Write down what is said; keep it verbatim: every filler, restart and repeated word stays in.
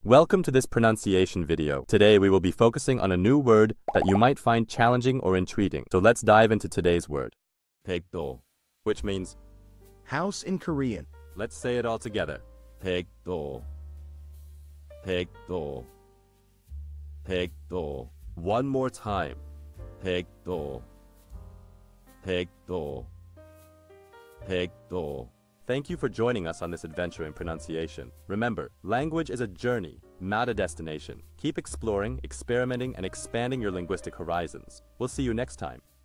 Welcome to this pronunciation video. Today we will be focusing on a new word that you might find challenging or intriguing. So let's dive into today's word. daekdo, which means house in Korean. Let's say it all together. daekdo. daekdo. daekdo. One more time. daekdo. daekdo. daekdo. Thank you for joining us on this adventure in pronunciation. Remember, language is a journey, not a destination. Keep exploring, experimenting, and expanding your linguistic horizons. We'll see you next time.